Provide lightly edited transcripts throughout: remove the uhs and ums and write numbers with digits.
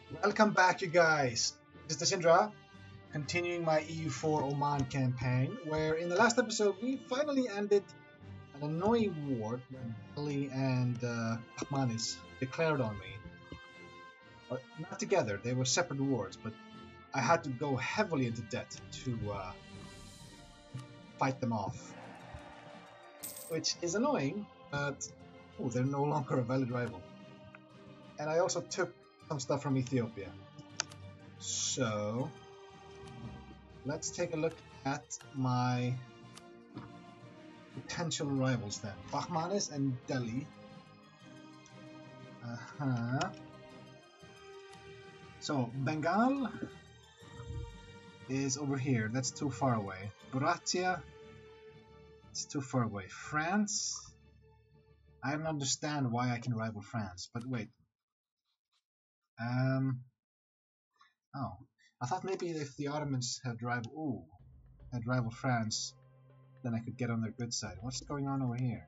Welcome back, you guys. This is Sindra, continuing my EU4 Oman campaign, where in the last episode we finally ended an annoying war when Ali and Ahmanis declared on me. But not together, they were separate wars, but I had to go heavily into debt to fight them off. Which is annoying, but they're no longer a valid rival. And I also took some stuff from Ethiopia. So let's take a look at my potential rivals then. Bahmanis and Delhi. So Bengal is over here. That's too far away. Buratia, it's too far away. France, I don't understand why I can rival France, but wait. Oh, I thought maybe if the Ottomans had rival France, then I could get on their good side. What's going on over here?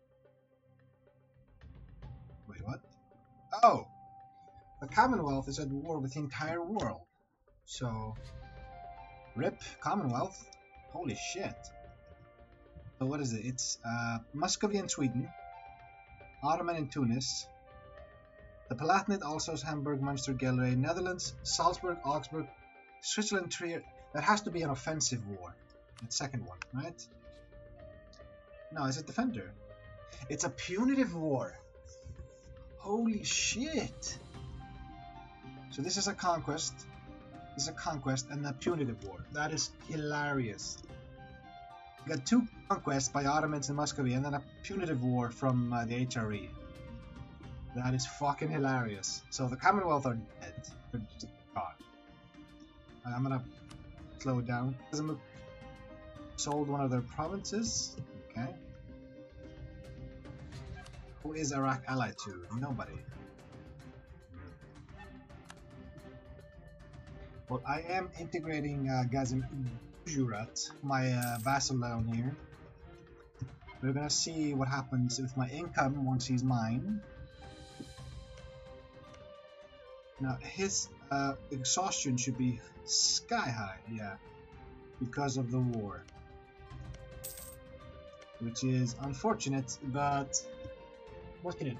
Wait, what? Oh, the Commonwealth is at war with the entire world. So, rip Commonwealth. Holy shit. So what is it? It's Muscovy and Sweden, Ottoman and Tunis, the Palatinate, Alsace, Hamburg, Munster, Gelre, Netherlands, Salzburg, Augsburg, Switzerland, Trier. That has to be an offensive war. That second one, right? No, it's a defender. It's a punitive war. Holy shit. So this is a conquest. This is a conquest and a punitive war. That is hilarious. You got two conquests by Ottomans and Muscovy and then a punitive war from the HRE. That is fucking hilarious. So the Commonwealth are dead. They're just gone. I'm gonna slow it down. Sold one of their provinces. Okay. Who is Iraq allied to? Nobody. Well, I am integrating Gazim Jurat, my vassal down here. We're gonna see what happens with my income once he's mine. Now, his exhaustion should be sky high, yeah, because of the war. Which is unfortunate, but what can you do?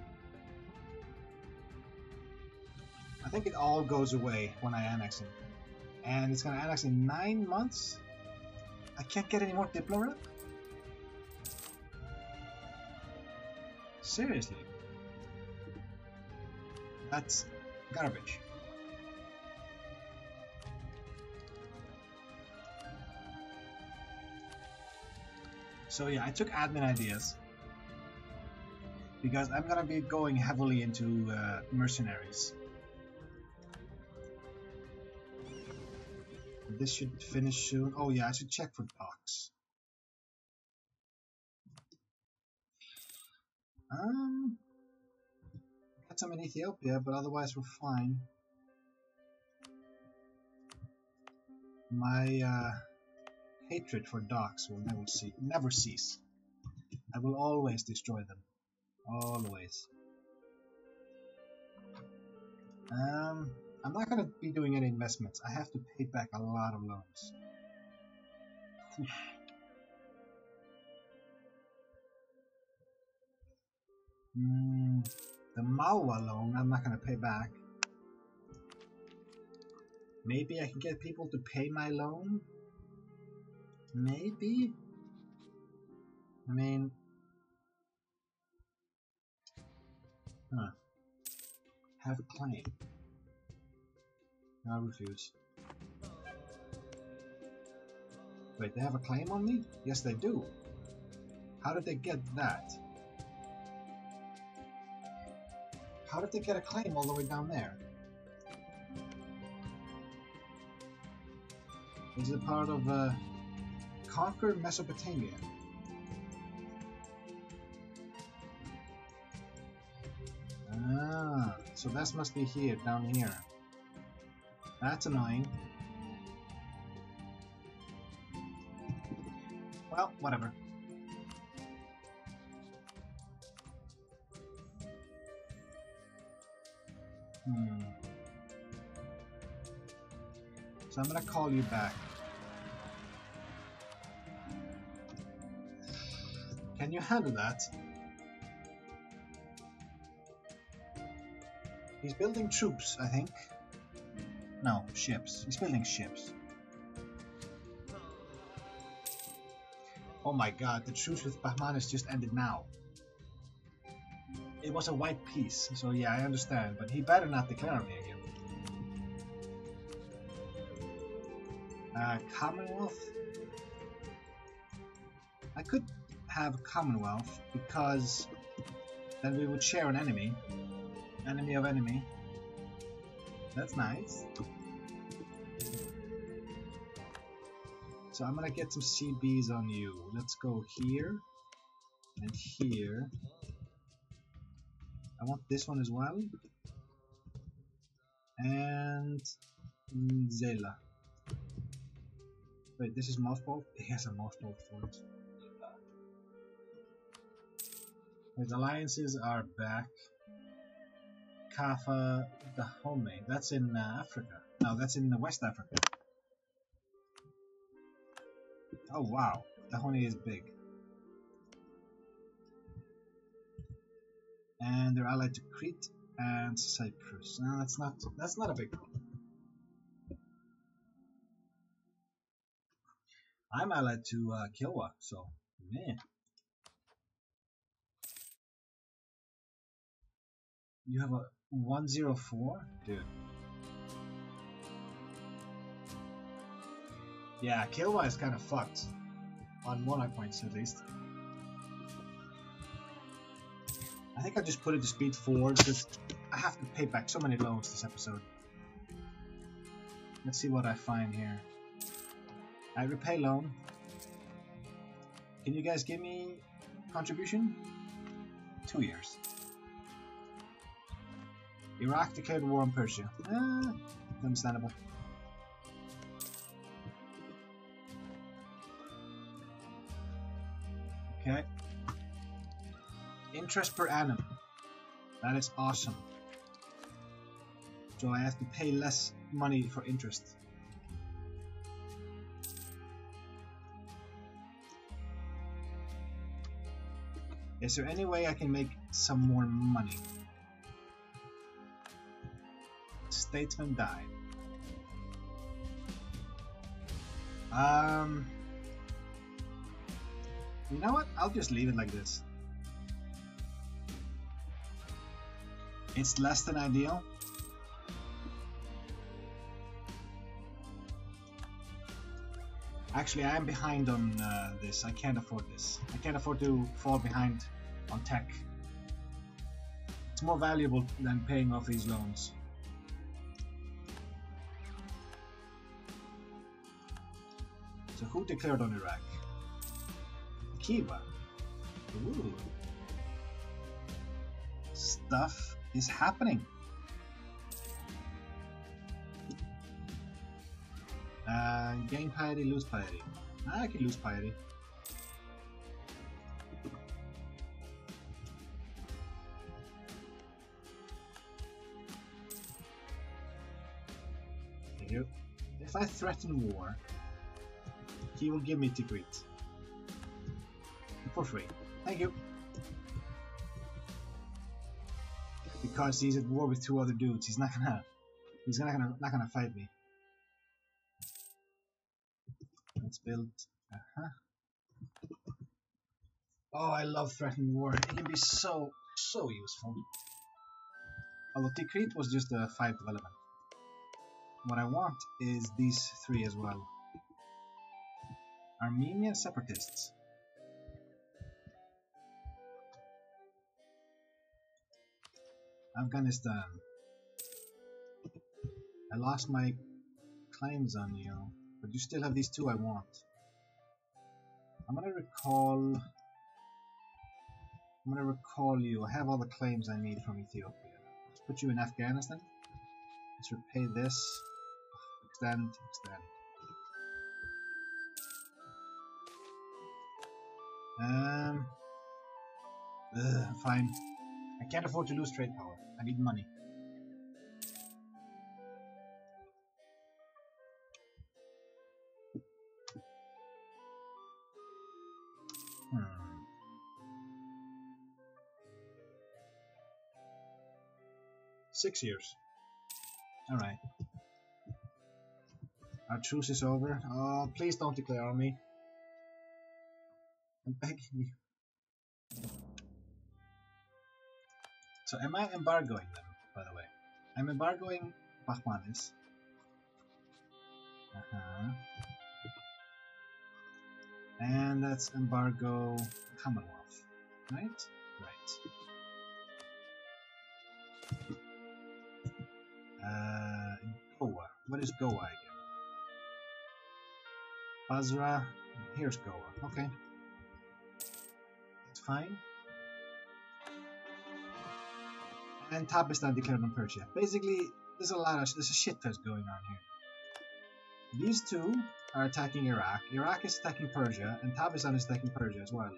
I think it all goes away when I annex him. And it's gonna annex in 9 months? I can't get any more Diplo rep? Seriously? That's garbage. So yeah, I took admin ideas because I'm gonna be going heavily into mercenaries. This should finish soon. Oh yeah, I should check for docks. Got some in Ethiopia, but otherwise we're fine. My hatred for docks will never cease. I will always destroy them. Always. I'm not gonna be doing any investments. I have to pay back a lot of loans. The Malwa loan I'm not gonna pay back. Maybe I can get people to pay my loan? Maybe? I mean... Have a claim. I'll refuse. Wait, they have a claim on me? Yes, they do. How did they get that? How did they get a claim all the way down there? Is it part of Conquer Mesopotamia? Ah, so that must be here, down here. That's annoying. Well, whatever. So I'm gonna call you back. Can you handle that? He's building troops, I think. No, ships. He's building ships. Oh my god, the truce with Bahmanis just ended now. It was a white peace, so yeah, I understand, but he better not declare me again. Commonwealth? I could have Commonwealth, because then we would share an enemy. Enemy of enemy. That's nice. So I'm gonna get some CBs on you. Let's go here and here. I want this one as well. And Zela. Wait, this is mothball? He has a mothball fort. His alliances are back. Kafa Dahomey. That's in Africa. No, that's in West Africa. Oh wow, Dahomey is big. And they're allied to Crete and Cyprus. No, that's not a big problem. I'm allied to Kilwa, so man. You have a 104? Dude. Yeah, Kilwa is kind of fucked. On 1 points at least. I think I'll just put it to speed 4 because I have to pay back so many loans this episode. Let's see what I find here. I repay loan. Can you guys give me contribution? 2 years. Iraq declared war on Persia. Understandable. Okay. Interest per annum. That is awesome. So I have to pay less money for interest. Is there any way I can make some more money? Statesman died. You know what? I'll just leave it like this. It's less than ideal. Actually, I am behind on this. I can't afford this. I can't afford to fall behind on tech. It's more valuable than paying off these loans. So who declared on Iraq? Kiva. Ooh. Stuff is happening. Gain piety, lose piety. I could lose piety. Thank you. If I threaten war, he will give me Tikrit. For free. Thank you. Because he's at war with 2 other dudes, he's not gonna fight me. Let's build. Oh, I love threatened war. It can be so useful. Although Tikrit was just a 5 development. What I want is these 3 as well. Armenian separatists. Afghanistan. I lost my claims on you, but you still have these 2 I want. I'm gonna recall you. I have all the claims I need from Ethiopia. Let's put you in Afghanistan. Let's repay this. Extend. Fine. I can't afford to lose trade power. I need money. 6 years. Alright. Our truce is over. Oh, please don't declare on me. I'm begging you. So am I embargoing them, by the way? I'm embargoing Bahmanis. And let's embargo Commonwealth. Right? Right. Goa. What is Goa again? Basra. Here's Goa. Okay. It's fine. And Tabistan declared on Persia. Basically, there's a shit that's going on here. These two are attacking Iraq. Iraq is attacking Persia, and Tabistan is attacking Persia as well.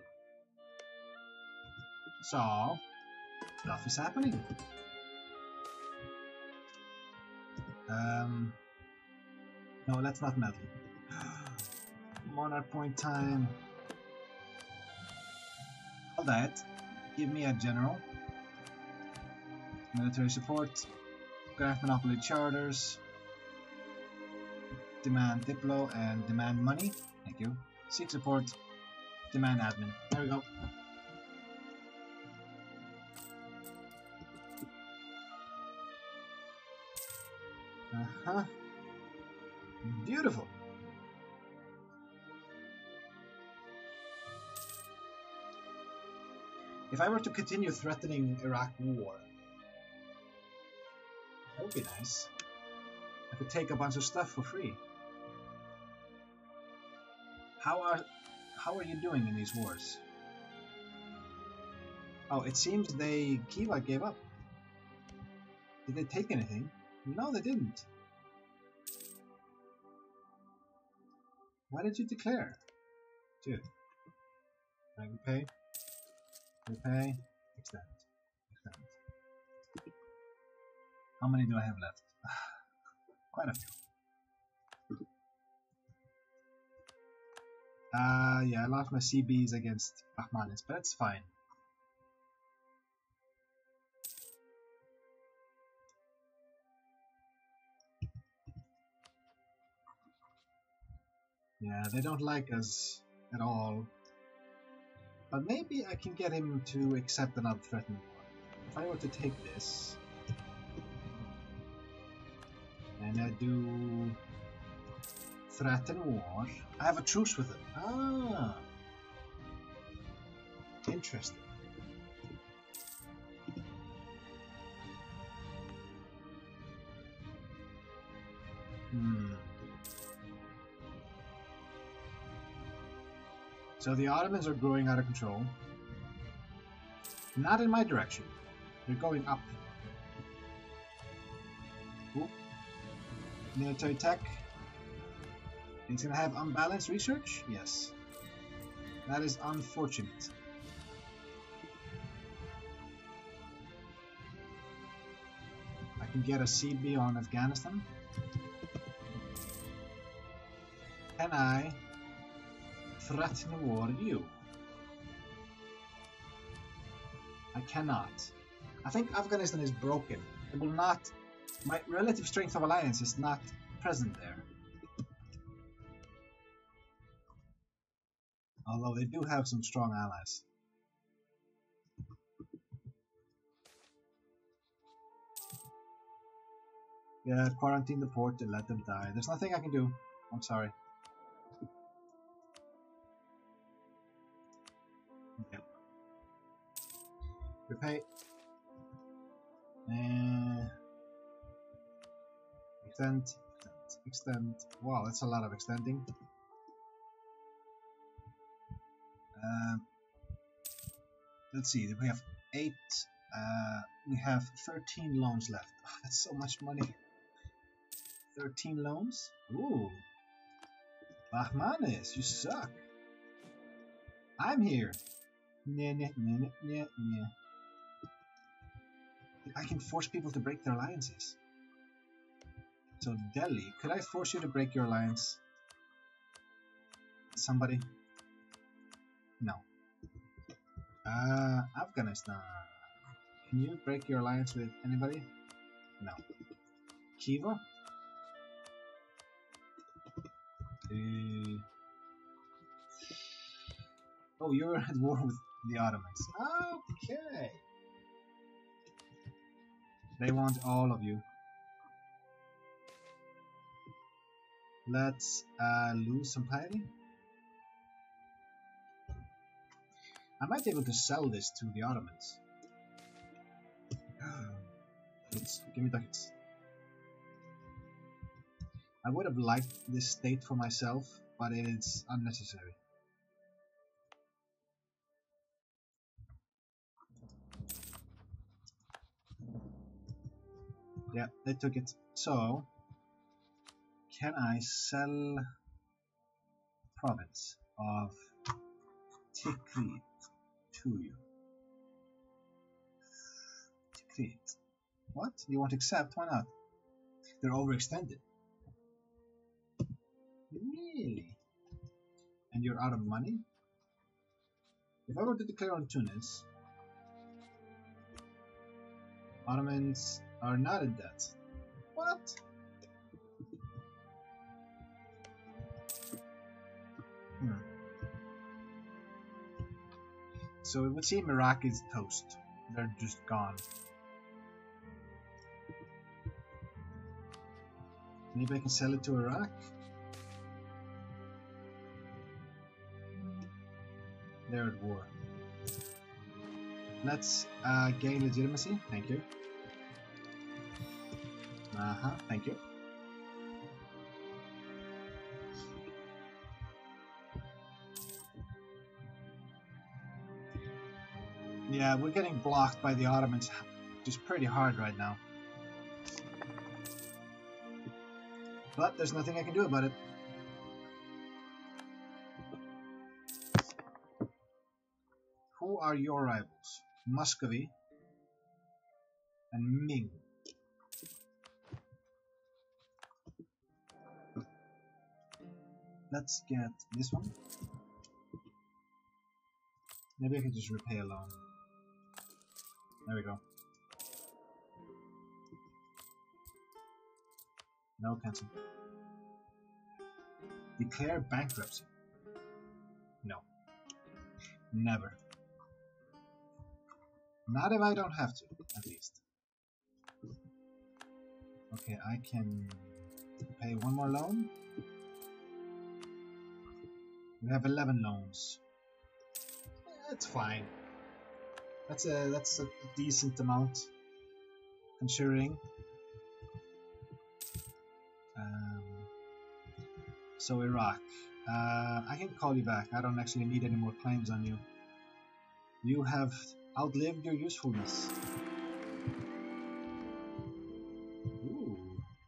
So, stuff is happening. No, let's not meddle. Monarch point time. All that. Give me a general. Military support. Grant monopoly charters. Demand Diplo and demand money. Thank you. Seek support. Demand admin. There we go. Beautiful. If I were to continue threatening Iraq war, that would be nice. I could take a bunch of stuff for free. How are you doing in these wars? Oh, it seems Kiva gave up. Did they take anything? No, they didn't. Why did you declare? Dude. Can I repay? Repay. Extend. Extend. How many do I have left? Quite a few. Yeah, I lost my CBs against Bahmanis, but it's fine. Yeah, they don't like us at all. But maybe I can get him to accept another threatening one. If I were to take this, and I do threaten war, I have a truce with him. Ah, interesting. So the Ottomans are growing out of control. Not in my direction. They're going up. Ooh. Military tech. It's gonna have unbalanced research? Yes. That is unfortunate. I can get a CB on Afghanistan. Can I threaten war you? I cannot. I think Afghanistan is broken. It will not. My relative strength of alliance is not present there. Although they do have some strong allies. Yeah, quarantine the port and let them die. There's nothing I can do. I'm sorry. Okay. Repay. Extend, extend, extend. Wow, that's a lot of extending. Let's see, we have 8, we have 13 loans left. Oh, that's so much money. 13 loans? Ooh. Bahmanis, you suck. I'm here. Nah, nah, nah, nah, nah, nah. I can force people to break their alliances. So Delhi, could I force you to break your alliance? Somebody? No. Afghanistan. Can you break your alliance with anybody? No. Kiva? Oh, you're at war with the Ottomans. Okay. They want all of you. Let's lose some piety. I might be able to sell this to the Ottomans. Give me ducats. I would have liked this state for myself, but it's unnecessary. Yeah, they took it. So, can I sell province of Tikrit to you? Tikrit. What? You won't accept? Why not? They're overextended. Really? And you're out of money? If I were to declare on Tunis, Ottomans are not in debt. What? So it would seem Iraq is toast. They're just gone. Maybe I can sell it to Iraq? They're at war. Let's gain legitimacy. Thank you. Thank you. Yeah, we're getting blocked by the Ottomans just pretty hard right now. But there's nothing I can do about it. Who are your rivals? Muscovy and Ming. Let's get this one. Maybe I can just repay a loan. There we go. No, cancel. Declare bankruptcy. No. Never. Not if I don't have to, at least. Okay, I can pay one more loan. We have 11 loans. That's fine. That's a decent amount, considering. So Iraq. I can call you back. I don't actually need any more claims on you. You have outlived your usefulness. Ooh.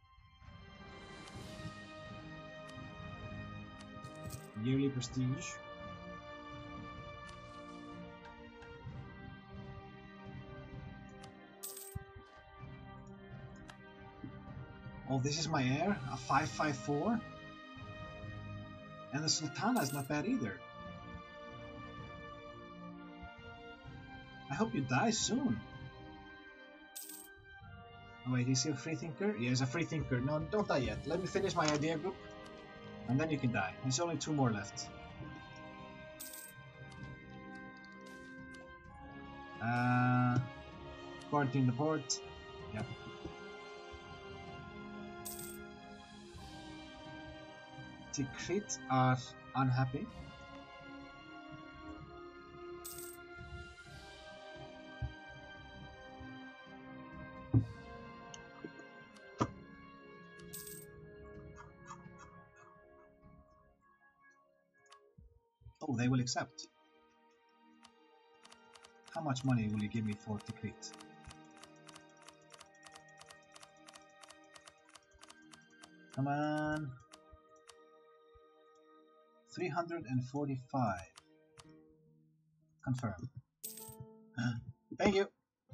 Yearly prestige. Oh, this is my heir? A 554? And the Sultana is not bad either. I hope you die soon. Oh wait, is he a freethinker? Yeah, he's a freethinker. No, don't die yet. Let me finish my idea group. And then you can die. There's only 2 more left. Quarantine the port. Yep. Tikrit are unhappy. Oh, they will accept. How much money will you give me for Tikrit? Come on. 345. Confirm. Thank you.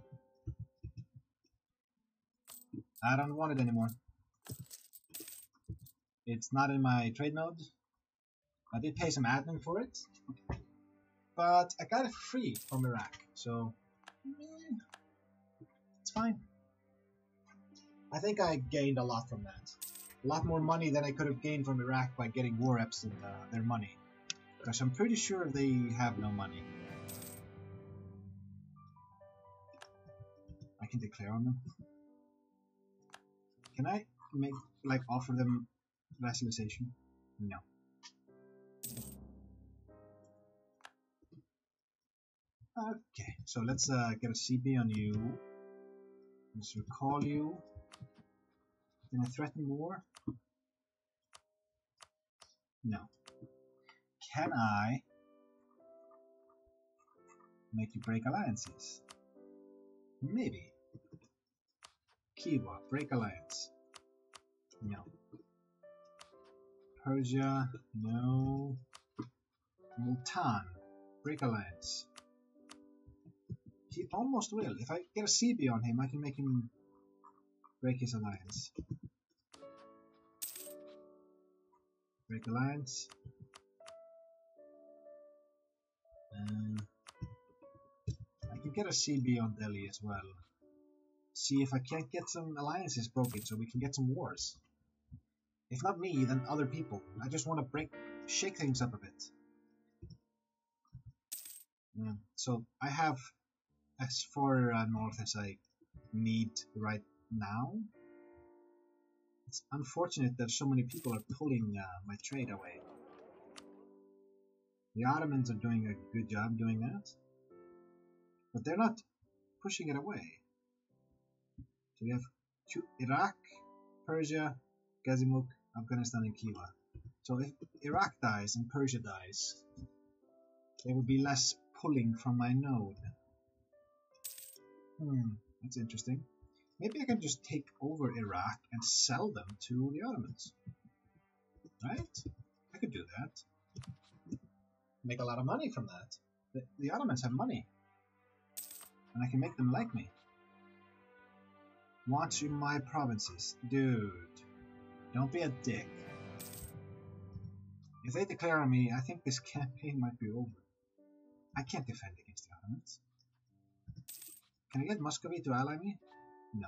I don't want it anymore. It's not in my trade node. I did pay some admin for it, but I got it free from Iraq, so it's fine. I think I gained a lot from that. A lot more money than I could have gained from Iraq by getting war reps and their money. Because I'm pretty sure they have no money. I can declare on them. Can I make, like, offer them vassalization? No. Okay, so let's get a CB on you. Let's recall you. Can I threaten war? No. Can I make you break alliances? Maybe. Khiva, break alliance. No. Persia, no. Multan, break alliance. He almost will. If I get a CB on him, I can make him break his alliance. Break alliance. I can get a CB on Delhi as well. See if I can't get some alliances broken so we can get some wars. If not me, then other people. I just want to shake things up a bit. Yeah. So I have as far north as I need right now. It's unfortunate that so many people are pulling my trade away. The Ottomans are doing a good job doing that, but they're not pushing it away. So we have Iraq, Persia, Gazimuk, Afghanistan, and Khiva. So if Iraq dies and Persia dies, there will be less pulling from my node. That's interesting. Maybe I can just take over Iraq and sell them to the Ottomans. Right? I could do that. Make a lot of money from that. The Ottomans have money. And I can make them like me. Want you my provinces? Dude. Don't be a dick. If they declare on me, I think this campaign might be over. I can't defend against the Ottomans. Can I get Muscovy to ally me? No.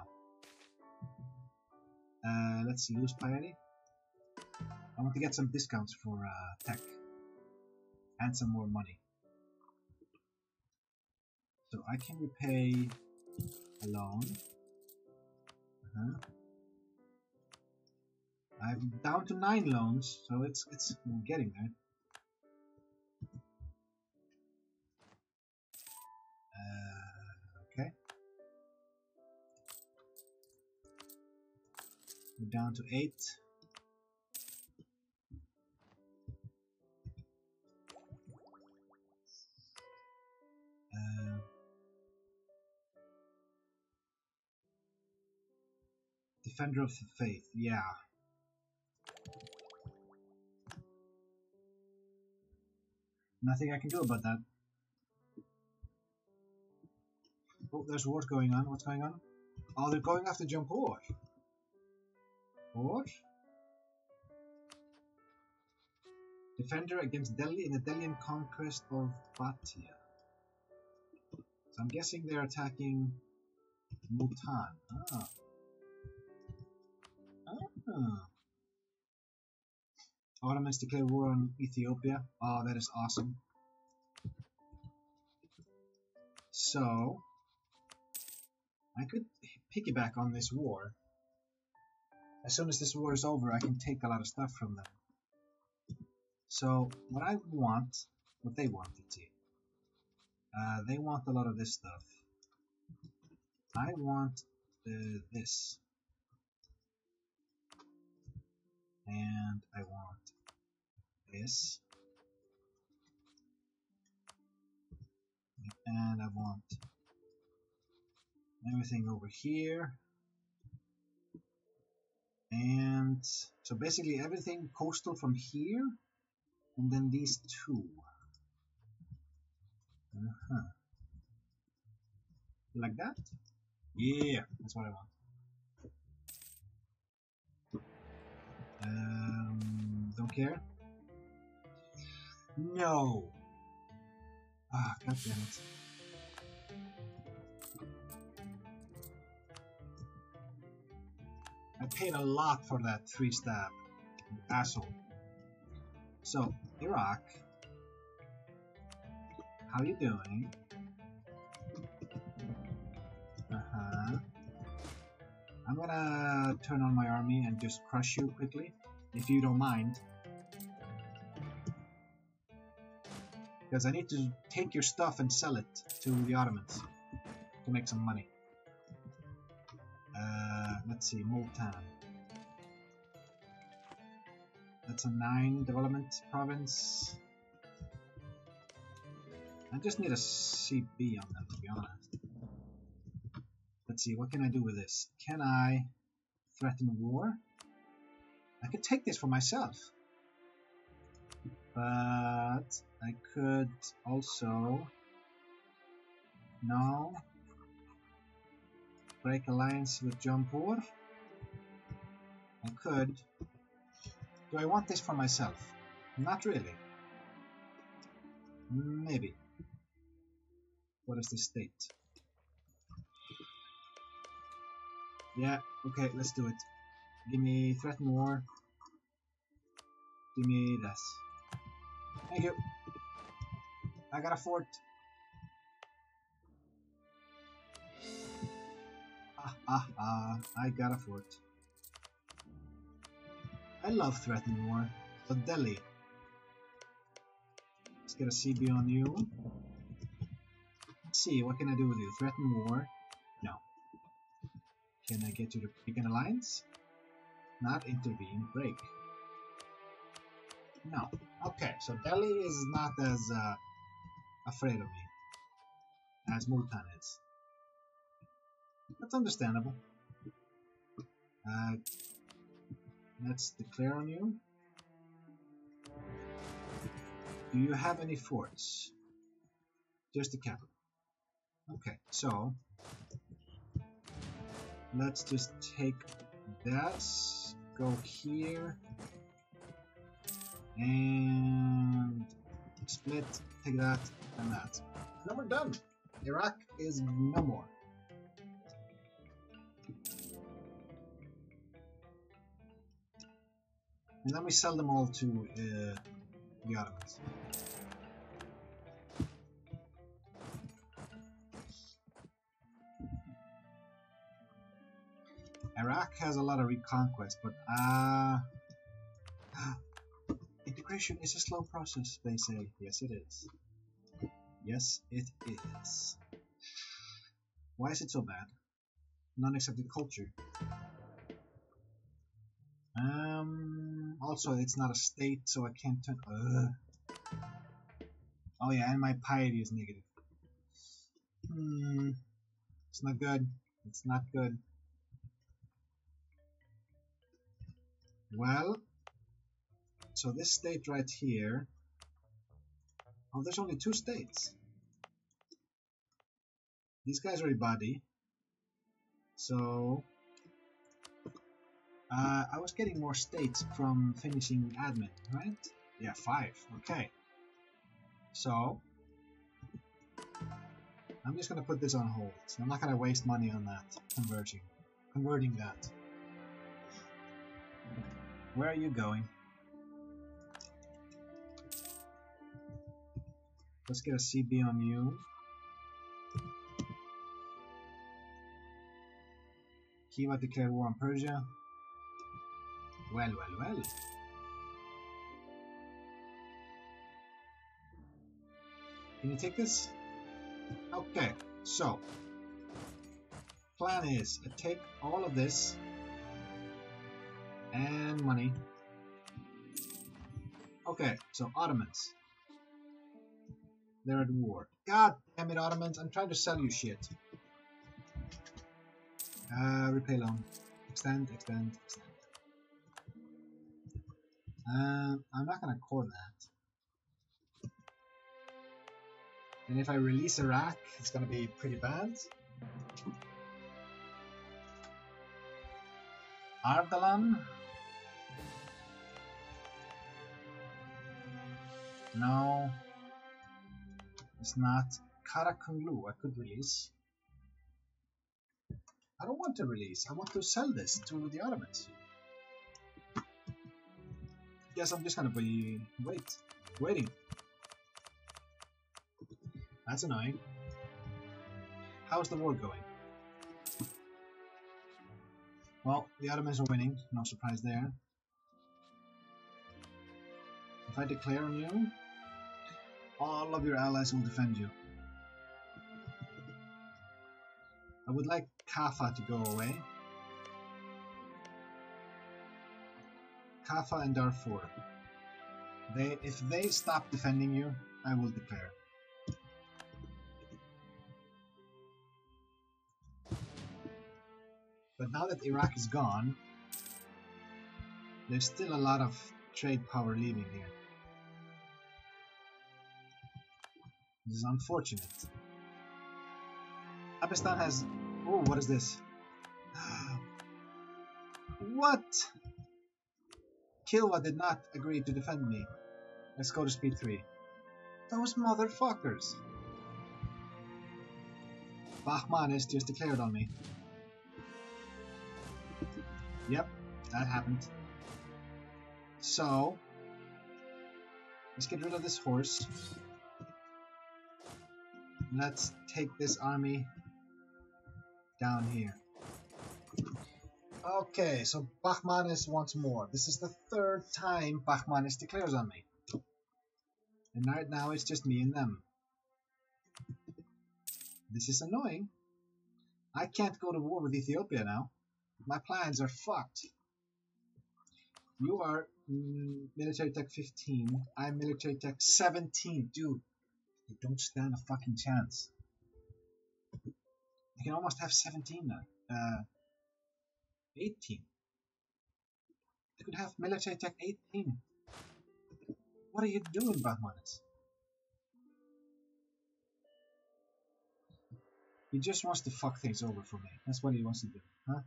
Let's lose piety. I want to get some discounts for tech. And some more money. So I can repay a loan. I'm down to 9 loans, so it's we're getting there. Okay. We're down to 8. Defender of the Faith, yeah. Nothing I can do about that. Oh, there's wars going on. What's going on? Oh, they're going after Jampur. Or? Defender against Delhi in the Delian conquest of Bhatia. So I'm guessing they're attacking Multan. Ah. Ottomans declare war on Ethiopia. Oh, that is awesome. So, I could piggyback on this war. As soon as this war is over, I can take a lot of stuff from them. So, what I want, what they want, let's see. They want a lot of this stuff. I want this. And I want this. And I want everything over here. And so basically everything coastal from here. And then these two. Like that? Yeah, that's what I want. Don't care. No. Ah, god damn it. I paid a lot for that 3-stab. Asshole. So, Iraq. How you doing? I'm gonna turn on my army and just crush you quickly, if you don't mind. Because I need to take your stuff and sell it to the Ottomans to make some money. Let's see, Multan. That's a 9 development province. I just need a CB on them, to be honest. Let's see, what can I do with this? Can I threaten war? I could take this for myself. But I could also... No. Break alliance with Jampur. I could. Do I want this for myself? Not really. Maybe. What is the state? Yeah, okay, let's do it. Give me threaten war. Give me this. Thank you. I got a fort. I got a fort. I love threatening war. So Delhi. Let's get a CB on you. Let's see, what can I do with you? Threaten war? No. Can I get you to pick an alliance? Not intervene, break. No. Okay, so Delhi is not as afraid of me as Multan is. That's understandable. Let's declare on you. Do you have any forts? Just the capital. Okay, so let's just take this, go here, and split, take that, and that. Now we're done. Iraq is no more. And then we sell them all to the Ottomans. Iraq has a lot of reconquest, but integration is a slow process, they say. Yes, it is. Yes, it is. Why is it so bad? Non-accepted culture. Also, it's not a state, so I can't turn. Oh yeah, and my piety is negative. It's not good. It's not good. Well, so this state right here. Oh, there's only 2 states. These guys are a body. So I was getting more states from finishing admin, right? Yeah, 5. Okay. So I'm just gonna put this on hold. I'm not gonna waste money on that converting that. Where are you going? Let's get a CB on you. Khiva declared war on Persia. Well, well, well. Can you take this? Okay, so plan is I take all of this and money. Okay, so Ottomans. They're at war. God damn it, Ottomans, I'm trying to sell you shit. Repay loan. Extend, extend, extend. I'm not gonna core that. And if I release Iraq, it's gonna be pretty bad. Ardalan? No. It's not. Karakunglu I could release. I don't want to release. I want to sell this to the Ottomans. Guess I'm just gonna be waiting. That's annoying. How's the war going? Well, the Ottomans are winning. No surprise there. If I declare on you, all of your allies will defend you. I would like Kaffa to go away. Kaffa and Darfur. If they stop defending you, I will declare. But now that Iraq is gone, there's still a lot of trade power leaving here. This is unfortunate. Pakistan has... Oh, what is this? What? Kilwa did not agree to defend me. Let's go to speed 3. Those motherfuckers. Bahmanis just declared on me. Yep, that happened. So, let's get rid of this horse. Let's take this army down here. Okay, so Bahmanis wants more. This is the 3rd time Bahmanis declares on me. And right now it's just me and them. This is annoying. I can't go to war with Ethiopia now. My plans are fucked. You are military tech 15. I'm military tech 17. Dude, you don't stand a fucking chance. You can almost have 17 now. 18. You could have military tech 18. What are you doing, Bahmanis? He just wants to fuck things over for me. That's what he wants to do, huh?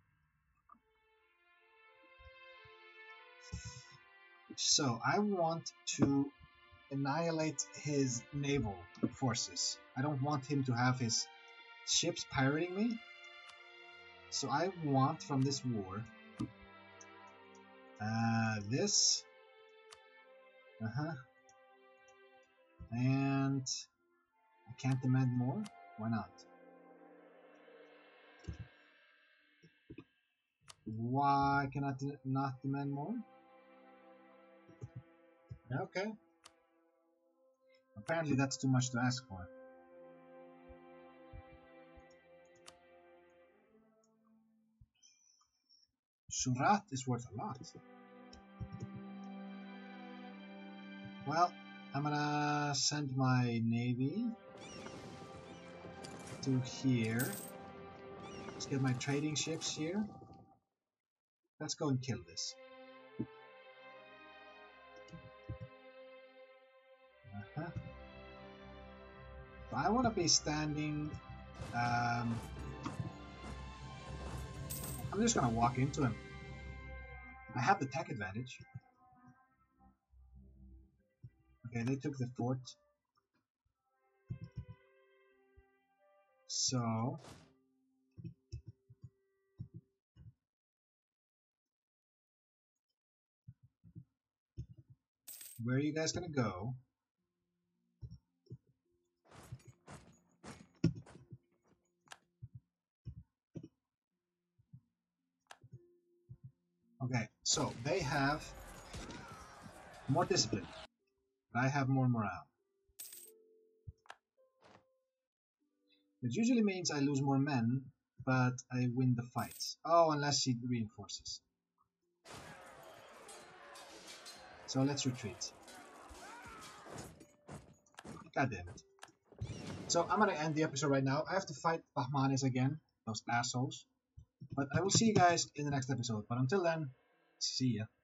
So, I want to annihilate his naval forces. I don't want him to have his ships pirating me. So I want from this war this and I can't demand more. Why not? Why can I not demand more? Okay. Apparently that's too much to ask for. Surat is worth a lot. Well, I'm gonna send my navy to here. Let's get my trading ships here. Let's go and kill this. So I want to be standing. I'm just gonna walk into him. I have the tech advantage. Okay, they took the fort. So where are you guys gonna go? Okay, so they have more discipline, but I have more morale. Which usually means I lose more men, but I win the fights. Oh, unless he reinforces. So let's retreat. God damn it. So I'm gonna end the episode right now. I have to fight Bahmanis again, those assholes. But I will see you guys in the next episode. But until then, see ya.